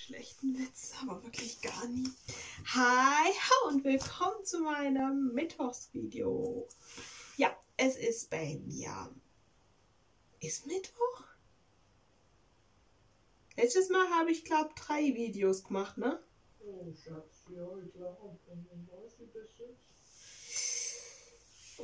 schlechten Witz, aber wirklich gar nie. Hi und willkommen zu meinem Mittwochsvideo. Ja, es ist bei mir. Ist Mittwoch? Letztes Mal habe ich, glaube 3 Videos gemacht, ne? Oh, Schatz, ja, ich glaube, und was ist das jetzt?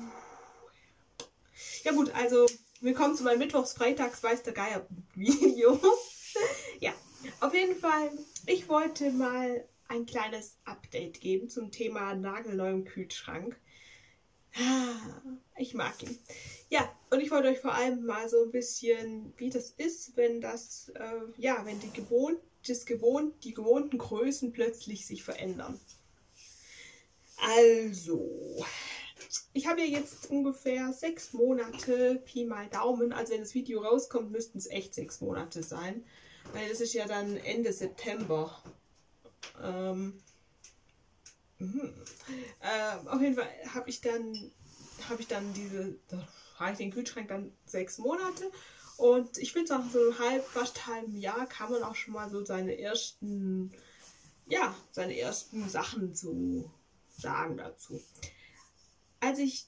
Ja gut, also willkommen zu meinem Mittwochs-Freitags weiß der Geier Video. Ja, auf jeden Fall, ich wollte mal ein kleines Update geben zum Thema nagelneuem Kühlschrank. Ich mag ihn. Ja, und ich wollte euch vor allem mal so ein bisschen, wie das ist, wenn das, wenn die gewohnten Größen plötzlich sich verändern. Also, ich habe ja jetzt ungefähr 6 Monate, Pi mal Daumen, also wenn das Video rauskommt, müssten es echt 6 Monate sein, weil das ist ja dann Ende September. Auf jeden Fall habe ich den Kühlschrank dann 6 Monate und ich finde nach so fast halben Jahr kann man auch schon mal so seine ersten Sachen zu sagen dazu. Als ich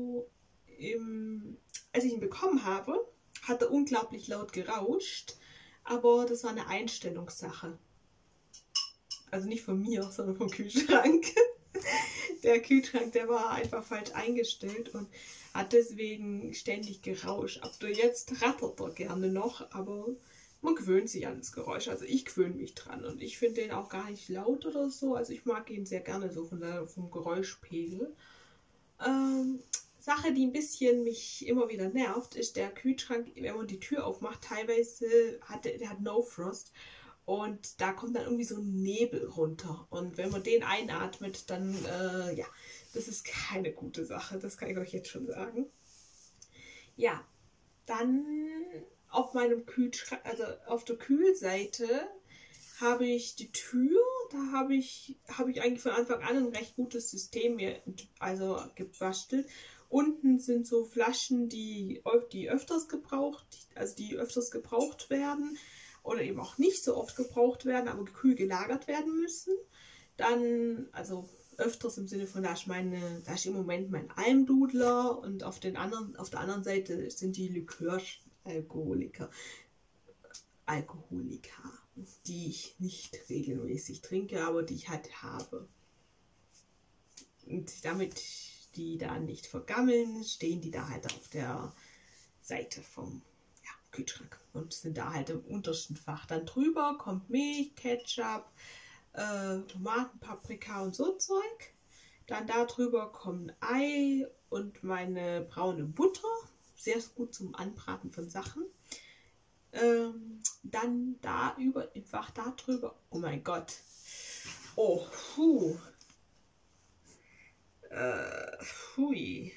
ihn bekommen habe, hat er unglaublich laut gerauscht, aber das war eine Einstellungssache. Also nicht von mir, sondern vom Kühlschrank. Der Kühlschrank, der war einfach falsch eingestellt und hat deswegen ständig gerauscht. Aber jetzt rattert er gerne noch, aber man gewöhnt sich an das Geräusch. Also ich gewöhne mich dran und ich finde den auch gar nicht laut oder so. Also ich mag ihn sehr gerne so vom Geräuschpegel. Sache, die ein bisschen mich immer wieder nervt, ist der Kühlschrank, wenn man die Tür aufmacht, teilweise der hat No Frost. Und da kommt dann irgendwie so ein Nebel runter. Und wenn man den einatmet, dann, das ist keine gute Sache. Das kann ich euch jetzt schon sagen. Ja, dann auf meinem Kühlschrank, also auf der Kühlseite habe ich die Tür. Da habe ich eigentlich von Anfang an ein recht gutes System mir gebastelt. Unten sind so Flaschen, die öfters gebraucht werden. Oder eben auch nicht so oft gebraucht werden, aber kühl gelagert werden müssen. Dann, also öfters im Sinne von, da ist im Moment mein Almdudler und auf der anderen Seite sind die Liköralkoholiker, die ich nicht regelmäßig trinke, aber die ich halt habe. Und damit die da nicht vergammeln, stehen die da halt auf der Seite vom Kühlschrank und sind da halt im untersten Fach. Dann drüber kommt Milch, Ketchup, Tomaten, Paprika und so Zeug. Dann da drüber kommt Ei und meine braune Butter. Sehr gut zum Anbraten von Sachen. Dann im Fach da drüber. Oh mein Gott. Oh, hui.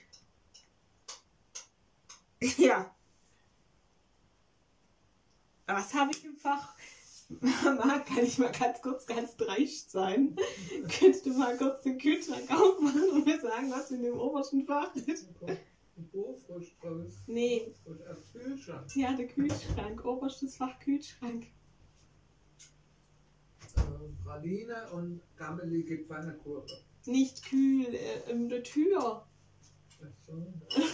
Ja. Was habe ich im Fach? Mama, kann ich mal ganz kurz ganz dreist sein? Könntest du mal kurz den Kühlschrank aufmachen und mir sagen, was in dem obersten Fach ist? Nee. Kühlschrank. Ja, der Kühlschrank. Oberstes Fach Kühlschrank. Praline und gammelige Pfannkuchen. Nicht kühl, in der Tür. Ach so.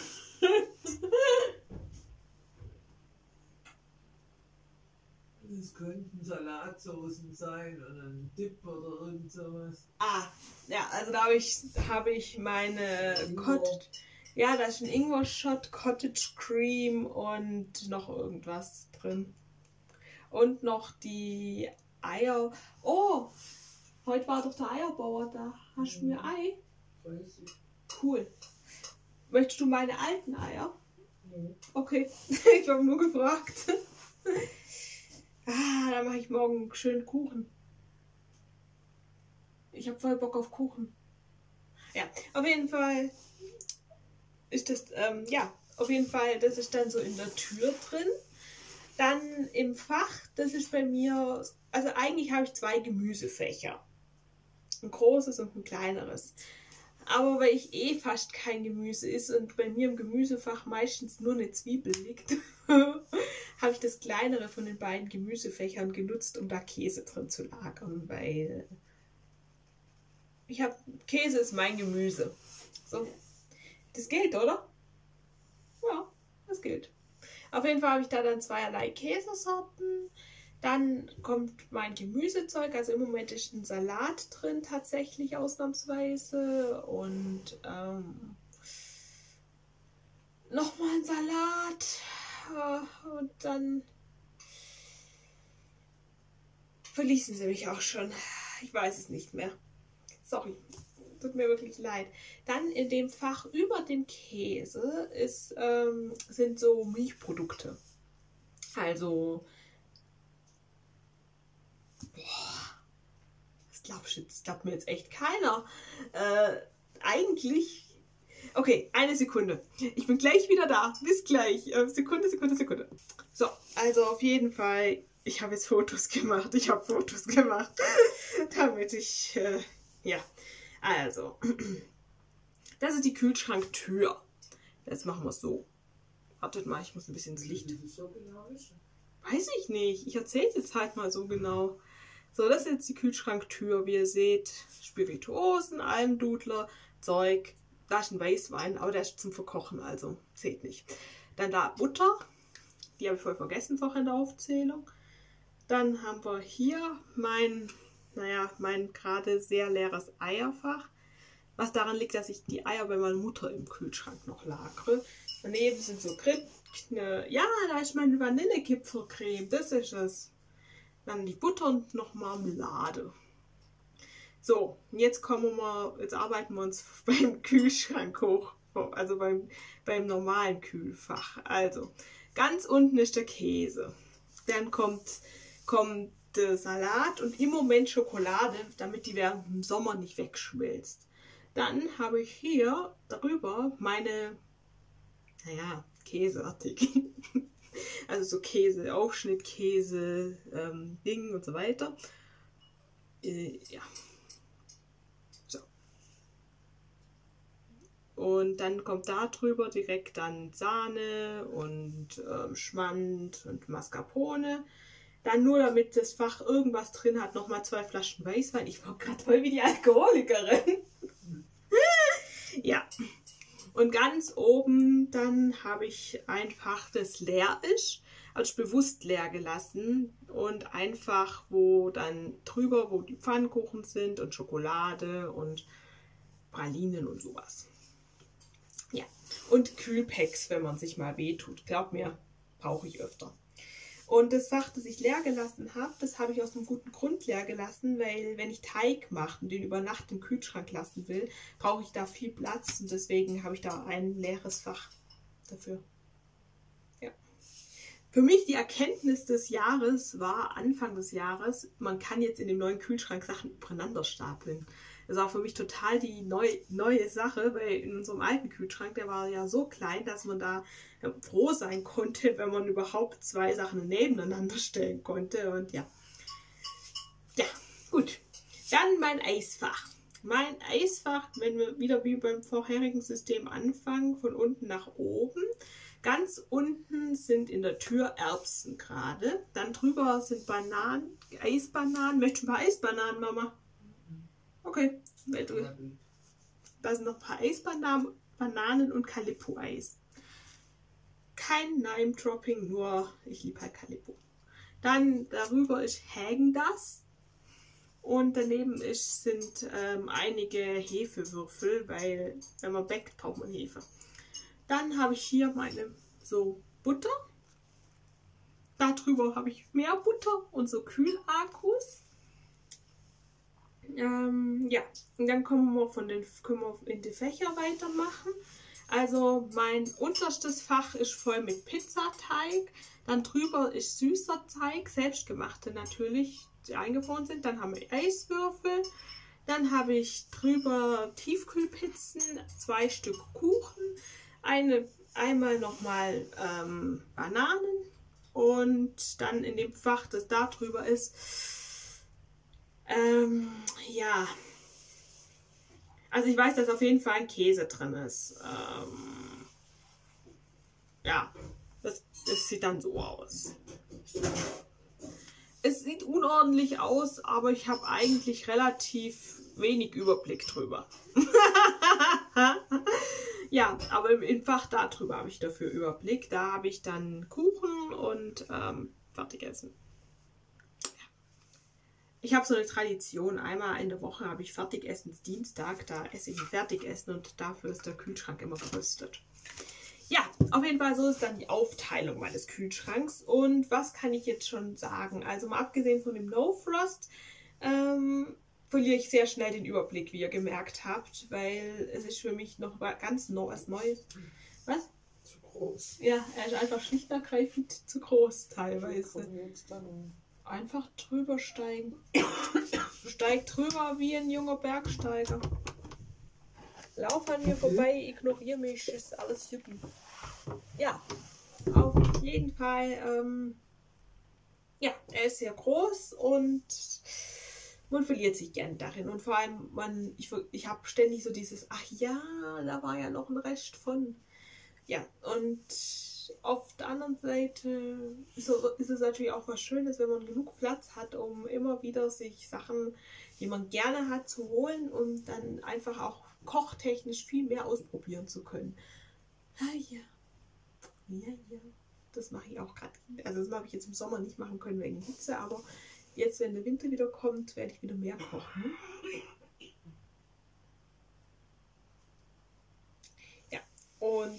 Das könnten Salatsoßen sein oder ein Dip oder irgend sowas. Ah, ja, also da habe ich meine da ist ein Ingwer-Shot, Cottage Cream und noch irgendwas drin. Und noch die Eier. Oh, heute war doch der Eierbauer da. Hast du mir Ei? Weiß ich. Cool. Möchtest du meine alten Eier? Nee. Okay, ich habe nur gefragt. Dann mache ich morgen schön Kuchen. Ich habe voll Bock auf Kuchen. Ja, auf jeden Fall ist das, das ist dann so in der Tür drin. Dann im Fach, das ist bei mir, also eigentlich habe ich 2 Gemüsefächer. Ein großes und ein kleineres. Aber weil ich eh fast kein Gemüse esse und bei mir im Gemüsefach meistens nur eine Zwiebel liegt, habe ich das kleinere von den beiden Gemüsefächern genutzt, um da Käse drin zu lagern, weil Käse ist mein Gemüse. So, das gilt, oder? Ja, das gilt. Auf jeden Fall habe ich da dann zweierlei Käsesorten. Dann kommt mein Gemüsezeug, also im Moment ist ein Salat drin tatsächlich ausnahmsweise und nochmal ein Salat und dann verließen sie mich auch schon. Ich weiß es nicht mehr. Sorry, tut mir wirklich leid. Dann in dem Fach über dem Käse sind so Milchprodukte. Also das glaubt mir jetzt echt keiner. Eigentlich. Okay, eine Sekunde. Ich bin gleich wieder da. Bis gleich. Sekunde. So, also auf jeden Fall. Ich habe jetzt Fotos gemacht. Damit ich. Ja. Also. Das ist die Kühlschranktür. Jetzt machen wir es so. Wartet mal, ich muss ein bisschen ins Licht. Weiß ich nicht. Ich erzähle es jetzt halt mal so genau. So, das ist jetzt die Kühlschranktür. Wie ihr seht, Spirituosen, Almdudler, Zeug. Da ist ein Weißwein, aber der ist zum Verkochen, also zählt nicht. Dann da Butter. Die habe ich voll vergessen vorher in der Aufzählung. Dann haben wir hier mein gerade sehr leeres Eierfach. Was daran liegt, dass ich die Eier bei meiner Mutter im Kühlschrank noch lagere. Daneben sind so ja, da ist meine Vanillekipfercreme, das ist es. Dann die Butter und noch Marmelade. So, jetzt arbeiten wir uns beim Kühlschrank hoch, also beim normalen Kühlfach. Also, ganz unten ist der Käse. Dann kommt der Salat und im Moment Schokolade, damit die während dem Sommer nicht wegschmilzt. Dann habe ich hier darüber meine, Käseartikel. Also so Käse, Aufschnittkäse, Ding und so weiter. Ja. So. Und dann kommt da drüber direkt dann Sahne und Schmand und Mascarpone. Dann nur damit das Fach irgendwas drin hat, nochmal 2 Flaschen Weißwein. Ich war gerade voll wie die Alkoholikerin. Ja. Und ganz oben dann habe ich ein Fach, das leer ist, also bewusst leer gelassen und einfach, wo dann drüber, wo die Pfannkuchen sind und Schokolade und Pralinen und sowas. Ja, und Kühlpacks, wenn man sich mal wehtut. Glaub mir, brauche ich öfter. Und das Fach, das ich leer gelassen habe, das habe ich aus einem guten Grund leer gelassen, weil wenn ich Teig mache und den über Nacht im Kühlschrank lassen will, brauche ich da viel Platz und deswegen habe ich da ein leeres Fach dafür. Ja. Für mich die Erkenntnis des Jahres war, Anfang des Jahres, man kann jetzt in dem neuen Kühlschrank Sachen übereinander stapeln. Das war für mich total die neue Sache, weil in unserem alten Kühlschrank, der war ja so klein, dass man da froh sein konnte, wenn man überhaupt 2 Sachen nebeneinander stellen konnte. Und ja, gut. Dann mein Eisfach. Mein Eisfach, wenn wir wieder wie beim vorherigen System anfangen, von unten nach oben. Ganz unten sind in der Tür Erbsen gerade. Dann drüber sind Bananen, Eisbananen. Möchtest du ein paar Eisbananen, Mama? Okay, da sind noch ein paar Eisbananen und Calippo-Eis. Kein Name-Dropping, nur ich liebe halt Calippo. Dann darüber ist Häagen-Dazs und daneben sind einige Hefewürfel, weil wenn man backt, braucht man Hefe. Dann habe ich hier meine Butter. Darüber habe ich mehr Butter und so Kühlakkus. Ja, und dann können wir in die Fächer weitermachen. Also mein unterstes Fach ist voll mit Pizzateig. Dann drüber ist süßer Teig, selbstgemachte natürlich, die eingefroren sind. Dann haben wir Eiswürfel. Dann habe ich drüber Tiefkühlpizzen, 2 Stück Kuchen, einmal nochmal Bananen und dann in dem Fach, das da drüber ist, ja, Also ich weiß, dass auf jeden Fall ein Käse drin ist. Ja, das sieht dann so aus. Es sieht unordentlich aus, aber ich habe eigentlich relativ wenig Überblick drüber. Ja, aber im Fach darüber habe ich dafür Überblick. Da habe ich dann Kuchen und Fertigessen. Ich habe so eine Tradition, einmal in der Woche habe ich Fertigessensdienstag, da esse ich ein Fertigessen und dafür ist der Kühlschrank immer gerüstet. Ja, auf jeden Fall so ist dann die Aufteilung meines Kühlschranks. Und was kann ich jetzt schon sagen? Also mal abgesehen von dem No Frost, verliere ich sehr schnell den Überblick, wie ihr gemerkt habt, weil es ist für mich noch ganz was Neues. Was? Zu groß. Ja, er ist einfach schlicht und ergreifend zu groß teilweise. Einfach drüber steigen. Steig drüber wie ein junger Bergsteiger. Lauf an mir vorbei, ignoriere mich, ist alles Juppie. Ja, auf jeden Fall, ja, er ist sehr groß und man verliert sich gern darin. Und vor allem, ich habe ständig so dieses, ach ja, da war ja noch ein Rest von. Ja, und auf der anderen Seite ist es natürlich auch was Schönes, wenn man genug Platz hat, um immer wieder sich Sachen, die man gerne hat, zu holen und dann einfach auch kochtechnisch viel mehr ausprobieren zu können. Ah ja. Ja, ja. Das mache ich auch gerade. Also das habe ich jetzt im Sommer nicht machen können wegen Hitze, aber jetzt, wenn der Winter wieder kommt, werde ich wieder mehr kochen. Ja, und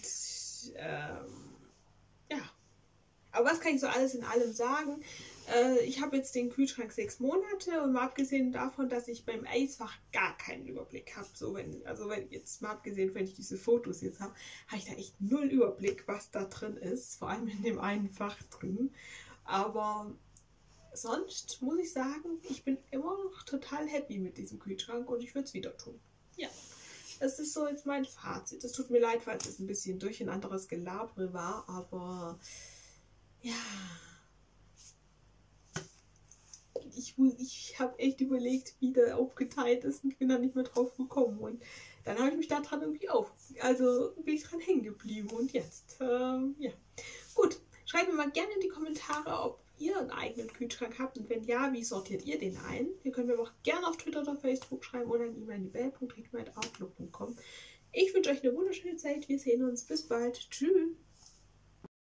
ja. Aber was kann ich so alles in allem sagen? Ich habe jetzt den Kühlschrank 6 Monate und mal abgesehen davon, dass ich beim Eisfach gar keinen Überblick habe. So wenn jetzt mal abgesehen, wenn ich diese Fotos jetzt habe, habe ich da echt null Überblick, was da drin ist. Vor allem in dem einen Fach drin. Aber sonst muss ich sagen, ich bin immer noch total happy mit diesem Kühlschrank und ich würde es wieder tun. Ja, das ist so jetzt mein Fazit. Es tut mir leid, falls es ein bisschen durcheinanderes Gelabere war, aber ja, ich habe echt überlegt, wie der aufgeteilt ist und bin da nicht mehr drauf gekommen. Und dann habe ich mich daran irgendwie bin ich dran hängen geblieben. Und jetzt, ja. Gut, schreibt mir mal gerne in die Kommentare, ob ihr einen eigenen Kühlschrank habt und wenn ja, wie sortiert ihr den ein? Ihr könnt mir auch gerne auf Twitter oder Facebook schreiben oder eine E-Mail an die bell.outlook.com. Ich wünsche euch eine wunderschöne Zeit. Wir sehen uns. Bis bald. Tschüss.